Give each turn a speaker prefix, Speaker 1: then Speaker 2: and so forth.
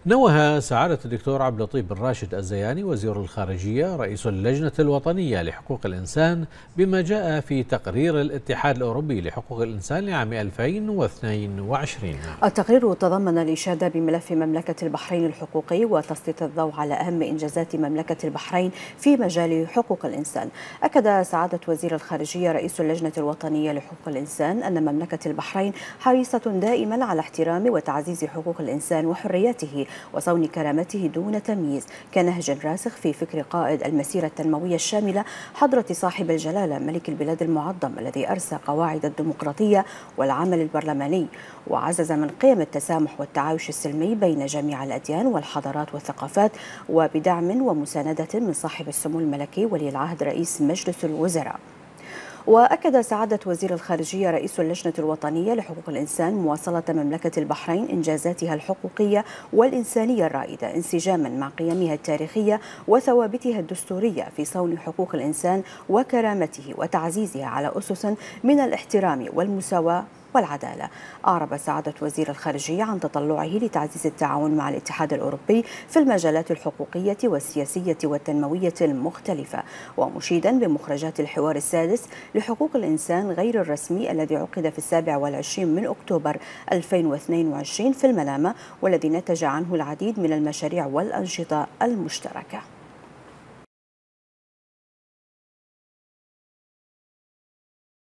Speaker 1: نوه سعادة الدكتور عبد اللطيف بن راشد الزياني وزير الخارجية رئيس اللجنة الوطنية لحقوق الإنسان بما جاء في تقرير الاتحاد الأوروبي لحقوق الإنسان لعام 2022.
Speaker 2: التقرير تضمن الإشادة بملف مملكة البحرين الحقوقي وتسليط الضوء على أهم إنجازات مملكة البحرين في مجال حقوق الإنسان. أكد سعادة وزير الخارجية رئيس اللجنة الوطنية لحقوق الإنسان أن مملكة البحرين حريصة دائما على احترام وتعزيز حقوق الإنسان وحرياته وصون كرامته دون تمييز، كنهج راسخ في فكر قائد المسيرة التنموية الشاملة حضرة صاحب الجلالة ملك البلاد المعظم الذي أرسى قواعد الديمقراطية والعمل البرلماني، وعزز من قيم التسامح والتعايش السلمي بين جميع الأديان والحضارات والثقافات، وبدعم ومساندة من صاحب السمو الملكي ولي العهد رئيس مجلس الوزراء. وأكد سعادة وزير الخارجية رئيس اللجنة الوطنية لحقوق الإنسان مواصلة مملكة البحرين إنجازاتها الحقوقية والإنسانية الرائدة انسجاما مع قيمها التاريخية وثوابتها الدستورية في صون حقوق الإنسان وكرامته وتعزيزها على أسس من الاحترام والمساواة والعدالة. أعرب سعادة وزير الخارجية عن تطلعه لتعزيز التعاون مع الاتحاد الأوروبي في المجالات الحقوقية والسياسية والتنموية المختلفة، ومشيدا بمخرجات الحوار السادس لحقوق الإنسان غير الرسمي الذي عقد في 27 من أكتوبر 2022 في المنامة، والذي نتج عنه العديد من المشاريع والأنشطة المشتركة.